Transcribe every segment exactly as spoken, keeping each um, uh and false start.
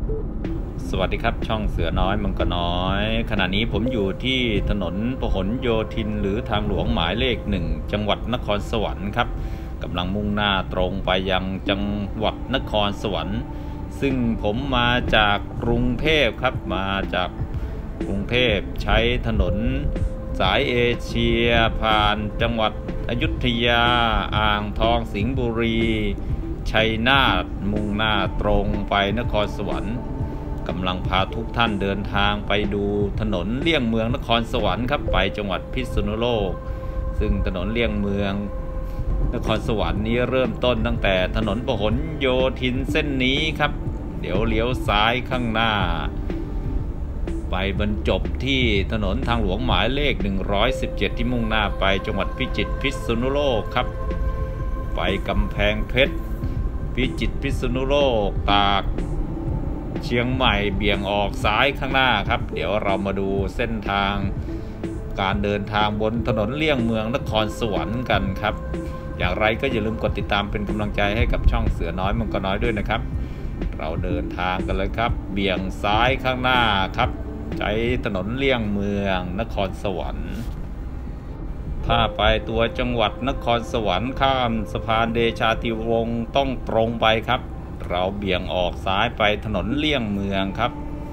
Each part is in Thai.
สวัสดีครับช่องเสือน้อยมังกรน้อยขณะนี้ผมอยู่ที่ถนนพหลโยธินหรือทางหลวงหมายเลขหนึ่งจังหวัดนครสวรรค์ครับกำลังมุ่งหน้าตรงไปยังจังหวัดนครสวรรค์ซึ่งผมมาจากกรุงเทพครับมาจากกรุงเทพใช้ถนนสายเอเชียผ่านจังหวัดอยุธยาอ่างทองสิงห์บุรีชัยนาทมุ่งหน้าตรงไปนครสวรรค์กำลังพาทุกท่านเดินทางไปดูถนนเลี่ยงเมืองนครสวรรค์ครับไปจังหวัดพิษณุโลกซึ่งถนนเลี่ยงเมืองนครสวรรค์นี้เริ่มต้นตั้งแต่ถนนพหลโยธินเส้นนี้ครับเดี๋ยวเลี้ยวซ้ายข้างหน้าไปบรรจบที่ถนนทางหลวงหมายเลขหนึ่งร้อยสิบเจ็ดที่มุ่งหน้าไปจังหวัดพิจิตรพิษณุโลกครับไปกำแพงเพชรพิจิตรพิษณุโลกตากเชียงใหม่เบี่ยงออกซ้ายข้างหน้าครับเดี๋ยวเรามาดูเส้นทางการเดินทางบนถนนเลี่ยงเมืองนครสวรรค์กันครับอย่างไรก็อย่าลืมกดติดตามเป็นกำลังใจให้กับช่องเสือน้อยมังกรน้อยด้วยนะครับเราเดินทางกันเลยครับเบี่ยงซ้ายข้างหน้าครับใช้ถนนเลี่ยงเมืองนครสวรรค์ถ้าไปตัวจังหวัดนครสวรรค์ข้ามสะพานเดชาติวงศ์ต้องตรงไปครับเราเบี่ยงออกซ้ายไปถนนเลี่ยงเมืองครับ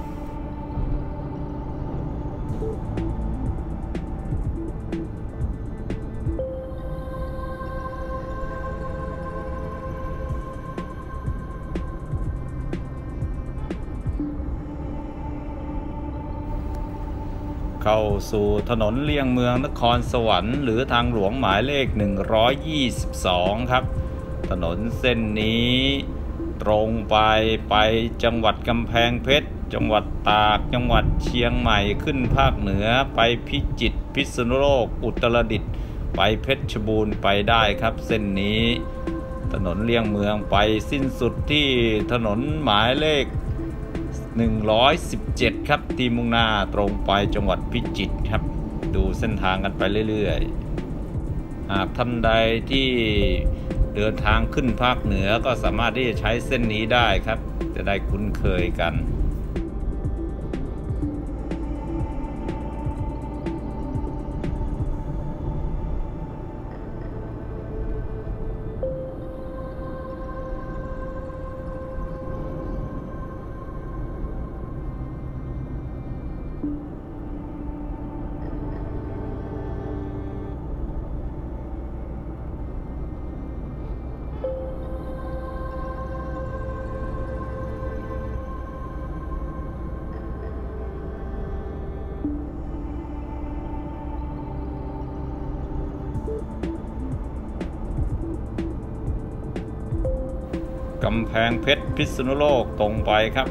เข้าสู่ถนนเลี่ยงเมืองนครสวรรค์หรือทางหลวงหมายเลขหนึ่งร้อยยี่สิบสองครับถนนเส้นนี้ตรงไปไปจังหวัดกำแพงเพชรจังหวัดตากจังหวัดเชียงใหม่ขึ้นภาคเหนือไปพิจิตรพิษณุโลกอุตรดิตถ์ไปเพชรบูรณ์ไปได้ครับเส้นนี้ถนนเลี่ยงเมืองไปสิ้นสุดที่ถนนหมายเลขหนึ่งร้อยสิบเจ็ดครับที่มุ่งหน้าตรงไปจังหวัดพิจิตรครับดูเส้นทางกันไปเรื่อยๆหากท่านใดที่เดินทางขึ้นภาคเหนือก็สามารถที่จะใช้เส้นนี้ได้ครับจะได้คุ้นเคยกันกำแพงเพชรพิษณุโลกตรงไปครับ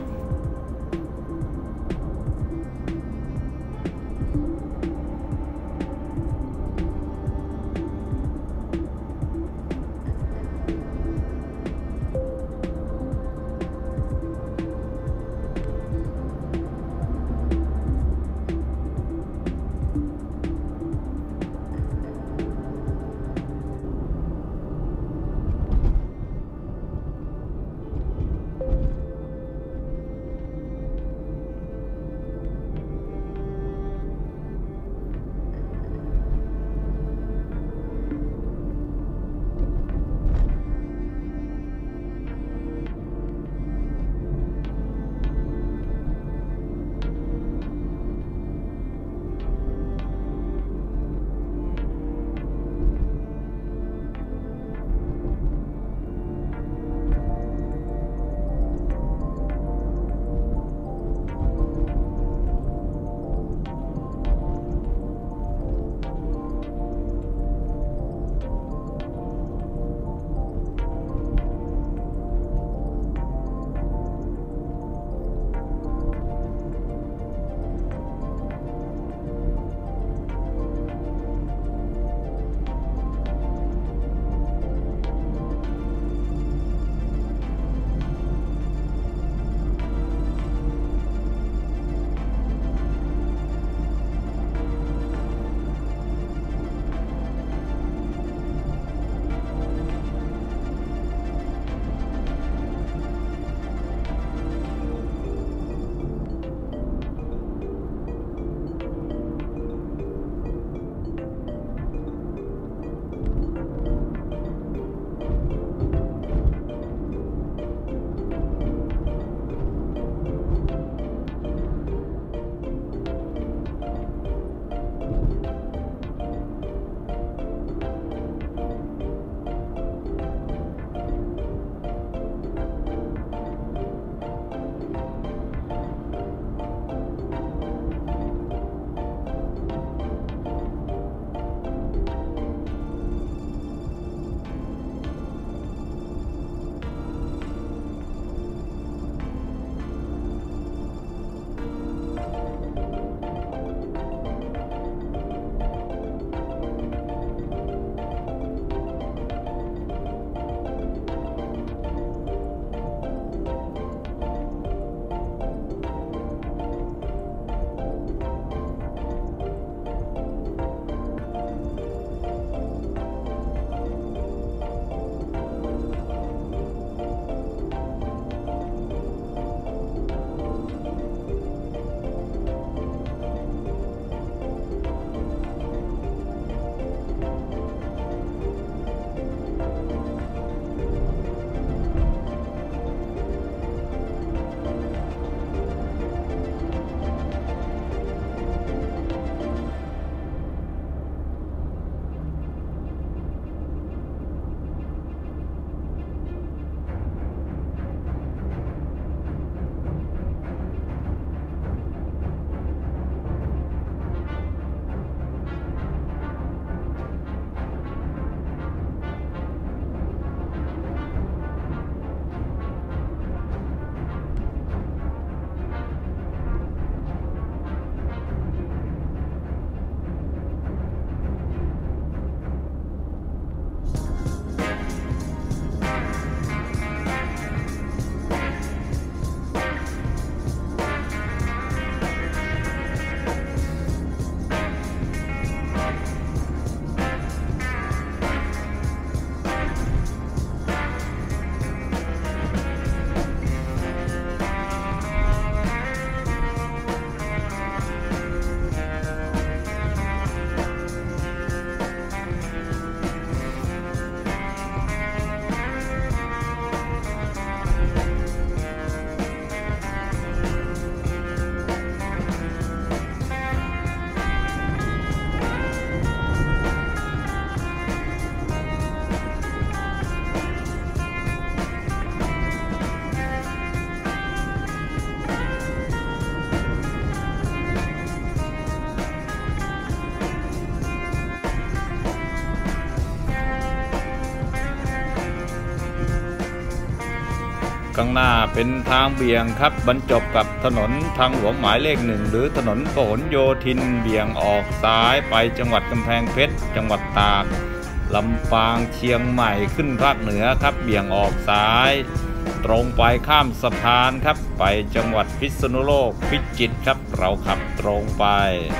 ข้างหน้าเป็นทางเบี่ยงครับบรรจบกับถนนทางหลวงหมายเลขหนึ่งหรือถนนพหลโยธินเบี่ยงออกซ้ายไปจังหวัดกำแพงเพชรจังหวัดตากลำปางเชียงใหม่ขึ้นภาคเหนือครับเบี่ยงออกซ้ายตรงไปข้ามสะพานครับไปจังหวัดพิษณุโลกพิจิตรครับเราขับตรงไป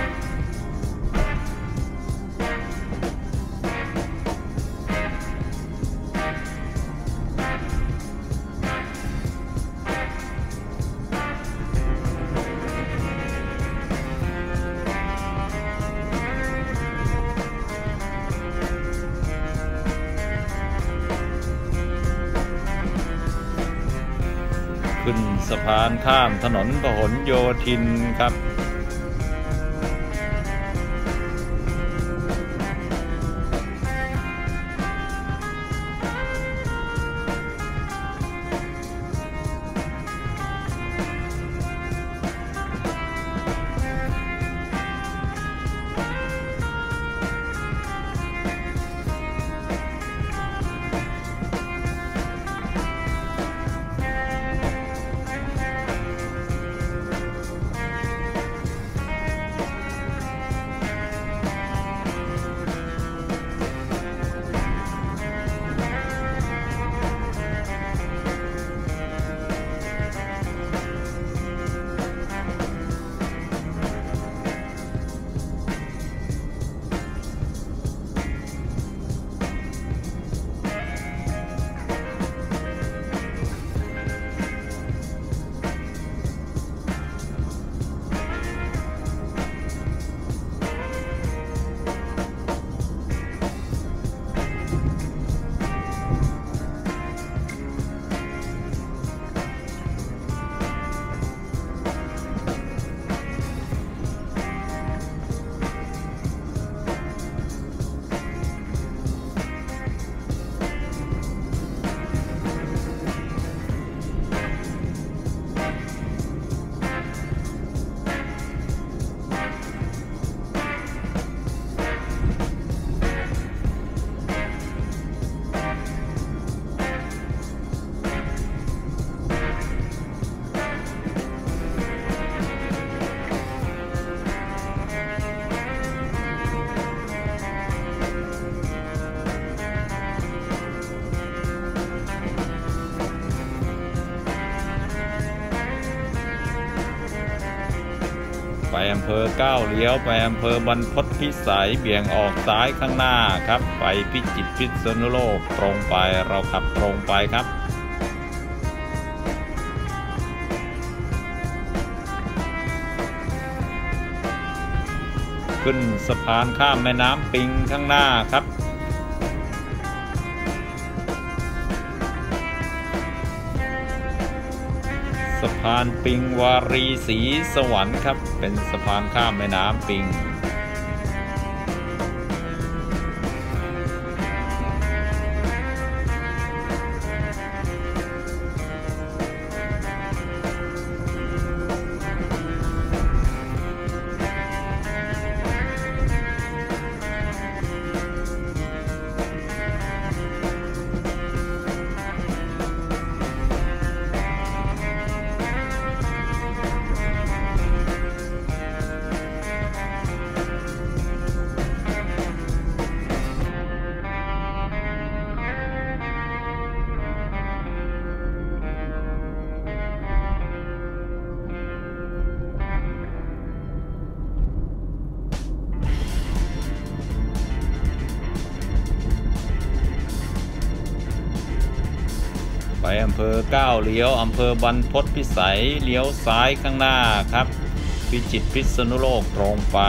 ขึ้นสะพานข้ามถนนพหลโยธินครับไปอำเภอเก้าเลี้ยวไปอำเภอบรรพตพิสัยเบี่ยงออกซ้ายข้างหน้าครับไปพิจิตรพิษณุโลกตรงไปเราขับตรงไปครับขึ้นสะพานข้ามแม่น้ำปิงข้างหน้าครับสะพานปิงวารีศรีสวรรค์ครับเป็นสะพานข้ามแม่น้ำปิงไปอำเภอเก้าเลี้ยวอำเภอบรรพตพิสัยเลี้ยวซ้ายข้างหน้าครับพิจิตรพิษณุโลกตรงไป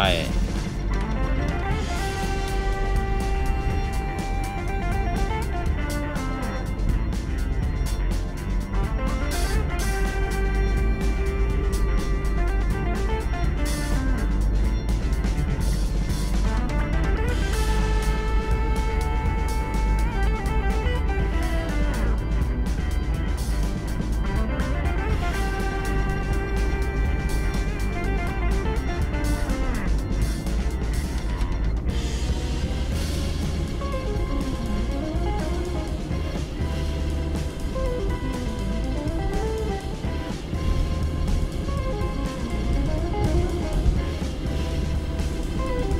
ข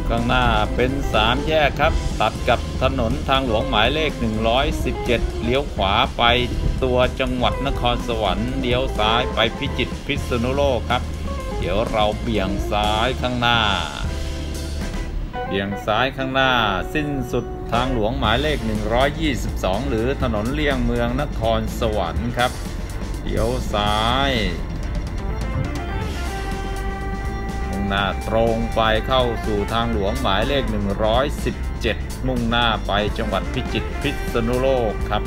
ข้างหน้าเป็นสามแยกครับตัดกับถนนทางหลวงหมายเลขหนึ่งร้อยสิบเจ็ดเลี้ยวขวาไปตัวจังหวัดนครสวรรค์เลี้ยวซ้ายไปพิจิตรพิษณุโลกครับเดี๋ยวเราเบี่ยงซ้ายข้างหน้าเบี่ยงซ้ายข้างหน้าสิ้นสุดทางหลวงหมายเลขหนึ่งร้อยยี่สิบสองหรือถนนเลี่ยงเมืองนครสวรรค์ครับเลี้ยวซ้ายมุ่งหน้าตรงไปเข้าสู่ทางหลวงหมายเลขหนึ่งร้อยสิบเจ็ดมุ่งหน้าไปจังหวัดพิจิตรพิษณุโลกครับ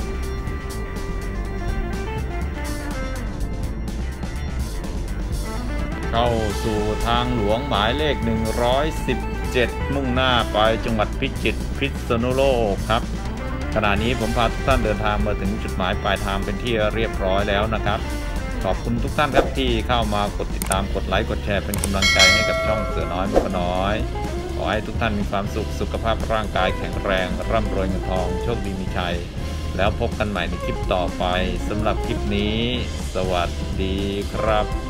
เข้าสู่ทางหลวงหมายเลขหนึ่งร้อยสิบเจ็ดมุ่งหน้าไปจังหวัดพิจิตรพิษณุโลกครับขณะนี้ผมพาทุกท่านเดินทางมาถึงจุดหมายปลายทางเป็นที่เรียบร้อยแล้วนะครับขอบคุณทุกท่านครับที่เข้ามากดติดตามกดไลค์กดแชร์เป็นกำลังใจให้กับช่องเสือน้อยมกน้อยขอให้ทุกท่านมีความสุขสุขภาพร่างกายแข็งแรงร่ำรวยเงินทองโชคดีมีชัยแล้วพบกันใหม่ในคลิปต่อไปสำหรับคลิปนี้สวัสดีครับ